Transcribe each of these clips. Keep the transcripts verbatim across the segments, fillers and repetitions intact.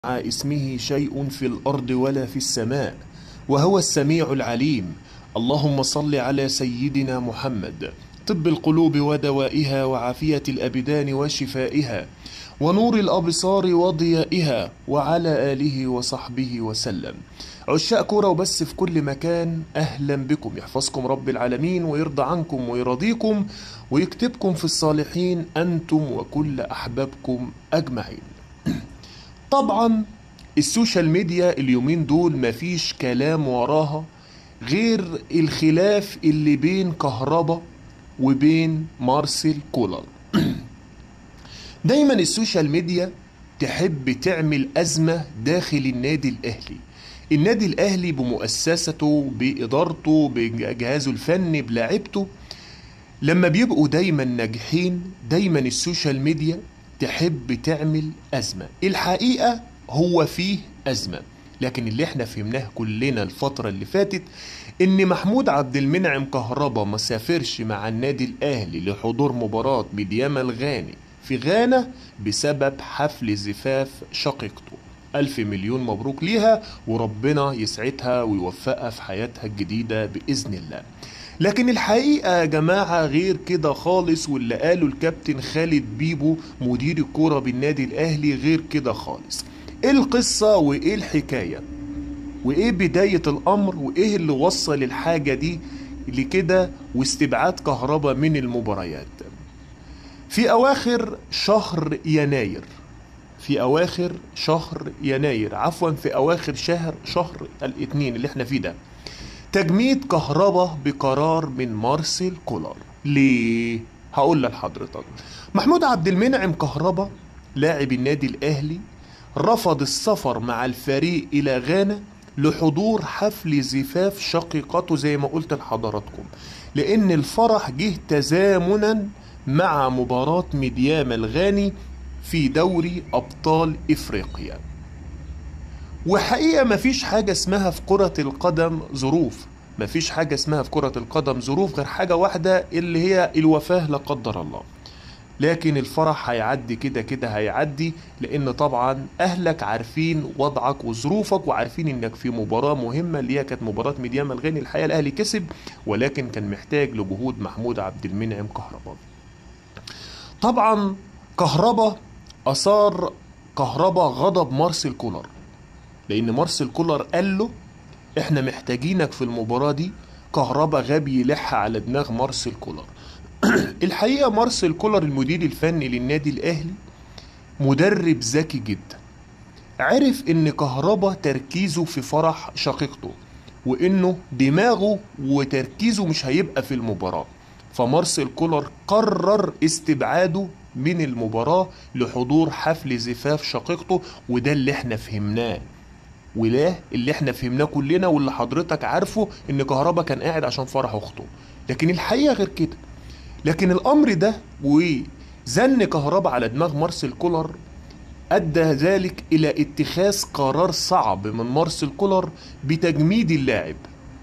اسمه شيء في الأرض ولا في السماء، وهو السميع العليم. اللهم صل على سيدنا محمد، طب القلوب ودوائها وعافية الأبدان وشفائها ونور الأبصار وضيائها، وعلى آله وصحبه وسلم. عشاق كورة وبس في كل مكان، أهلا بكم. يحفظكم رب العالمين ويرضى عنكم ويرضيكم ويكتبكم في الصالحين أنتم وكل أحبابكم أجمعين. طبعا السوشيال ميديا اليومين دول مفيش كلام وراها غير الخلاف اللي بين كهربا وبين مارسيل كولر. دايما السوشيال ميديا تحب تعمل أزمة داخل النادي الأهلي. النادي الأهلي بمؤسسته، بإدارته، بجهازه الفني، بلاعبته، لما بيبقوا دايما ناجحين دايما السوشيال ميديا تحب تعمل أزمة. الحقيقة هو فيه أزمة، لكن اللي احنا فهمناه كلنا الفترة اللي فاتت ان محمود عبد المنعم كهربا ما سافرش مع النادي الأهلي لحضور مباراة ميدياما الغاني في غانا بسبب حفل زفاف شقيقته. ألف مليون مبروك ليها، وربنا يسعدها ويوفقها في حياتها الجديدة بإذن الله. لكن الحقيقة يا جماعة غير كده خالص، واللي قاله الكابتن خالد بيبو مدير الكرة بالنادي الأهلي غير كده خالص. ايه القصة وايه الحكاية وايه بداية الأمر وايه اللي وصل الحاجة دي لكده واستبعاد كهربا من المباريات؟ في أواخر شهر يناير في أواخر شهر يناير عفوا في أواخر شهر شهر الاثنين اللي احنا فيه ده، تجميد كهربا بقرار من مارسيل كولر. ليه؟ هقول لحضرتك. محمود عبد المنعم كهربا لاعب النادي الأهلي رفض السفر مع الفريق إلى غانا لحضور حفل زفاف شقيقته زي ما قلت لحضراتكم، لأن الفرح جه تزامنا مع مباراة ميدياما الغاني في دوري أبطال إفريقيا. وحقيقة مفيش حاجة اسمها في كرة القدم ظروف، مفيش حاجة اسمها في كرة القدم ظروف غير حاجة واحدة اللي هي الوفاة لا قدر الله. لكن الفرح هيعدي كده كده هيعدي، لأن طبعا أهلك عارفين وضعك وظروفك وعارفين إنك في مباراة مهمة اللي هي كانت مباراة ميدياما الغاني. الحقيقة الأهلي كسب، ولكن كان محتاج لجهود محمود عبد المنعم كهربا. طبعا كهربا أثار كهربا غضب مارسيل كولر، لأن مارسيل كولر قال له احنا محتاجينك في المباراة دي. كهربا غبي يلح على دماغ مارسيل كولر. الحقيقة مارسيل كولر المدير الفني للنادي الأهلي مدرب ذكي جدا، عرف ان كهربا تركيزه في فرح شقيقته وانه دماغه وتركيزه مش هيبقى في المباراة، فمارسيل كولر قرر استبعاده من المباراة لحضور حفل زفاف شقيقته. وده اللي احنا فهمناه، ولا اللي احنا فهمناه كلنا واللي حضرتك عارفه ان كهربا كان قاعد عشان فرح اخته، لكن الحقيقة غير كده. لكن الامر ده وزن كهربا على دماغ مارسيل كولر ادى ذلك الى اتخاذ قرار صعب من مارسيل كولر بتجميد اللاعب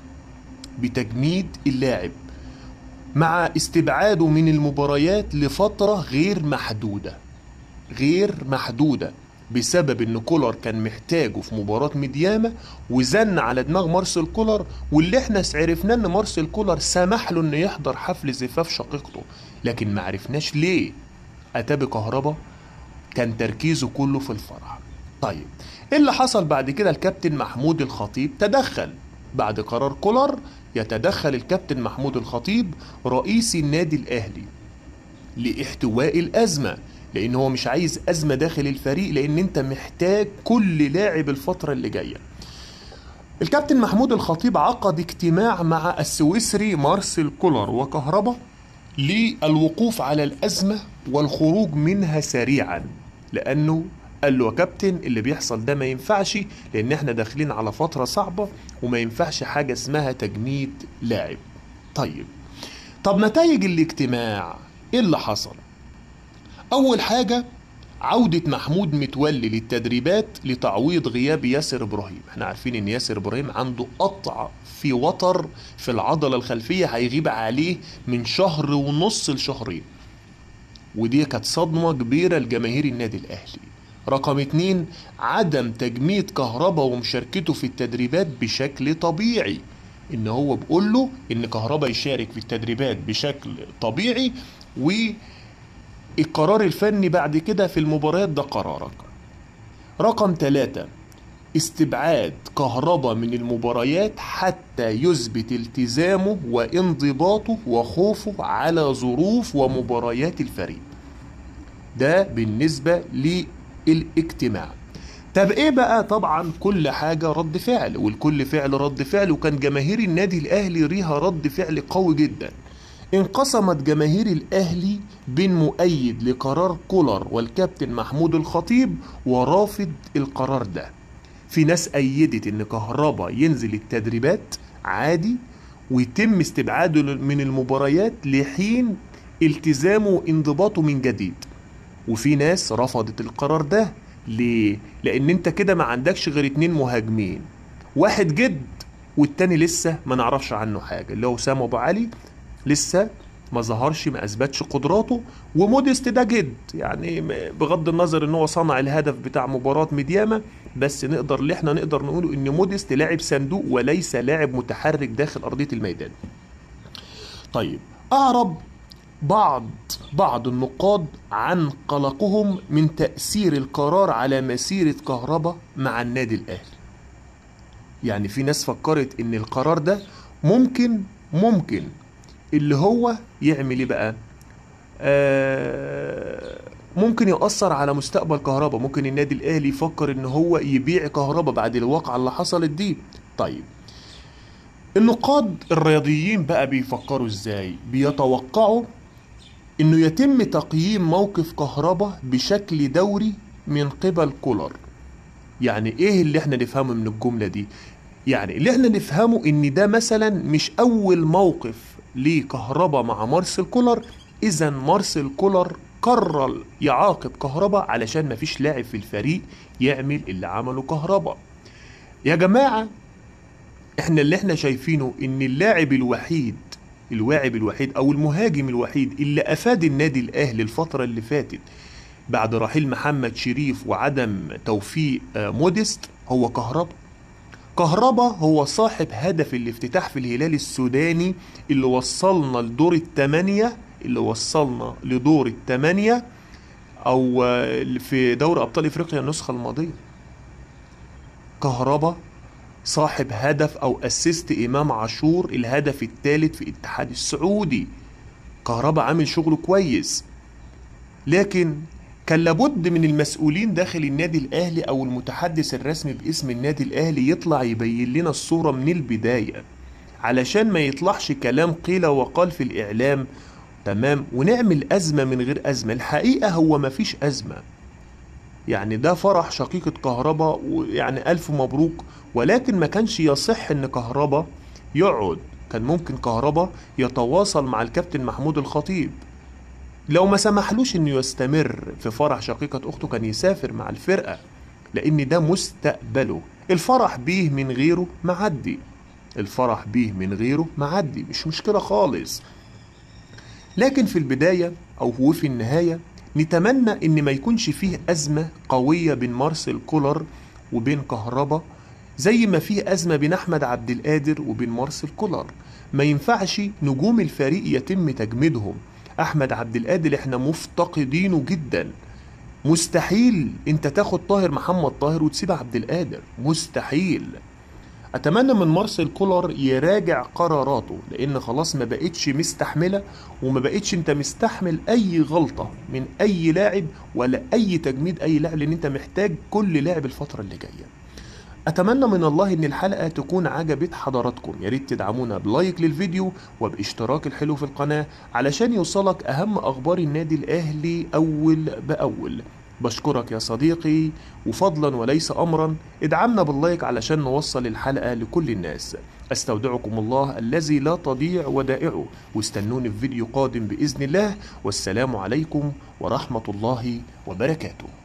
بتجميد اللاعب مع استبعاده من المباريات لفترة غير محدودة غير محدودة بسبب ان كولر كان محتاجه في مباراة ميدياما، وزن على دماغ مارسيل كولر. واللي احنا عرفناه ان مارسيل كولر سمح له انه يحضر حفل زفاف شقيقته، لكن ما عرفناش ليه اتى بكهربا كان تركيزه كله في الفرح. طيب ايه اللي حصل بعد كده؟ الكابتن محمود الخطيب تدخل بعد قرار كولر. يتدخل الكابتن محمود الخطيب رئيس النادي الأهلي لاحتواء الأزمة، لأن هو مش عايز أزمة داخل الفريق، لأن أنت محتاج كل لاعب الفترة اللي جاية. الكابتن محمود الخطيب عقد اجتماع مع السويسري مارسيل كولر وكهربا للوقوف على الأزمة والخروج منها سريعا، لأنه قال له يا كابتن اللي بيحصل ده ما ينفعش، لأن احنا داخلين على فترة صعبة وما ينفعش حاجة اسمها تجميد لاعب. طيب طب نتائج الاجتماع ايه اللي حصل؟ أول حاجة عودة محمود متولي للتدريبات لتعويض غياب ياسر إبراهيم. احنا عارفين ان ياسر إبراهيم عنده قطع في وتر في العضلة الخلفية هيغيب عليه من شهر ونص لشهرين، ودي كانت صدمة كبيرة لجماهير النادي الأهلي. رقم اتنين، عدم تجميد كهربا ومشاركته في التدريبات بشكل طبيعي، ان هو بيقول له ان كهربا يشارك في التدريبات بشكل طبيعي، والقرار الفني بعد كده في المباريات ده قرارك. رقم ثلاثة، استبعاد كهربا من المباريات حتى يثبت التزامه وانضباطه وخوفه على ظروف ومباريات الفريق. ده بالنسبة للاجتماع. طب ايه بقى؟ طبعا كل حاجة رد فعل، والكل فعل رد فعل، وكان جماهير النادي الاهلي ليها رد فعل قوي جدا. انقسمت جماهير الاهلي بين مؤيد لقرار كولر والكابتن محمود الخطيب ورافض القرار ده. في ناس ايدت ان كهربا ينزل التدريبات عادي ويتم استبعاده من المباريات لحين التزامه وانضباطه من جديد، وفي ناس رفضت القرار ده. ليه؟ لان انت كده ما عندكش غير اتنين مهاجمين، واحد جد والتاني لسه ما نعرفش عنه حاجة، اللي هو سام ابو علي لسه ما ظهرش، ما اثبتش قدراته، وموديست ده جد، يعني بغض النظر ان هو صنع الهدف بتاع مباراة ميدياما، بس نقدر اللي احنا نقدر نقوله ان موديست لاعب صندوق وليس لاعب متحرك داخل ارضية الميدان. طيب، اعرب بعض بعض النقاد عن قلقهم من تأثير القرار على مسيرة كهربا مع النادي الاهلي. يعني في ناس فكرت ان القرار ده ممكن ممكن اللي هو يعمل ايه بقى؟ آه ممكن يؤثر على مستقبل كهربا، ممكن النادي الاهلي يفكر ان هو يبيع كهربا بعد الواقعة اللي حصلت دي. طيب، النقاد الرياضيين بقى بيفكروا ازاي؟ بيتوقعوا انه يتم تقييم موقف كهربا بشكل دوري من قبل كولر. يعني ايه اللي احنا نفهمه من الجملة دي؟ يعني اللي احنا نفهمه ان ده مثلا مش اول موقف لكهربا مع مارسيل كولر، اذا مارسيل كولر قرر يعاقب كهربا علشان مفيش لاعب في الفريق يعمل اللي عمله كهربا. يا جماعة، احنا اللي احنا شايفينه ان اللاعب الوحيد اللاعب الوحيد او المهاجم الوحيد اللي افاد النادي الاهلي الفترة اللي فاتت بعد رحيل محمد شريف وعدم توفيق موديست هو كهربا. كهربا هو صاحب هدف الافتتاح في الهلال السوداني اللي وصلنا لدور الثمانية اللي وصلنا لدور الثمانية او في دوري ابطال افريقيا النسخة الماضية. كهربا صاحب هدف او اسيست امام عاشور الهدف الثالث في الاتحاد السعودي. كهربا عامل شغله كويس، لكن كان لابد من المسؤولين داخل النادي الاهلي او المتحدث الرسمي باسم النادي الاهلي يطلع يبين لنا الصورة من البداية، علشان ما يطلعش كلام قيل وقال في الاعلام، تمام، ونعمل ازمة من غير ازمة. الحقيقة هو ما فيش ازمة، يعني ده فرح شقيقة كهربا ويعني الف مبروك، ولكن ما كانش يصح ان كهربا يقعد. كان ممكن كهربا يتواصل مع الكابتن محمود الخطيب، لو ما سمحلوش انه يستمر في فرح شقيقة اخته كان يسافر مع الفرقة، لان ده مستقبله. الفرح بيه من غيره معدي، الفرح بيه من غيره معدي، مش مشكلة خالص. لكن في البداية او في النهاية نتمنى ان ما يكونش فيه ازمة قوية بين مارسيل كولر وبين كهربا، زي ما فيه ازمة بين احمد عبد القادر وبين مارسيل كولر. ما ينفعش نجوم الفريق يتم تجميدهم. احمد عبد القادر احنا مفتقدينه جدا، مستحيل انت تاخد طاهر محمد طاهر وتسيب عبد القادر، مستحيل. اتمنى من مارسيل كولر يراجع قراراته، لان خلاص ما بقتش مستحملة، وما بقتش انت مستحمل اي غلطة من اي لاعب ولا اي تجميد اي لاعب، لان انت محتاج كل لاعب الفترة اللي جاية. اتمنى من الله ان الحلقة تكون عجبت حضراتكم. يا ريت تدعمونا بلايك للفيديو وباشتراك الحلو في القناة علشان يوصلك اهم اخبار النادي الاهلي اول باول. بشكرك يا صديقي، وفضلا وليس امرا ادعمنا باللايك علشان نوصل الحلقة لكل الناس. استودعكم الله الذي لا تضيع ودائعه، واستنوني في فيديو قادم باذن الله، والسلام عليكم ورحمة الله وبركاته.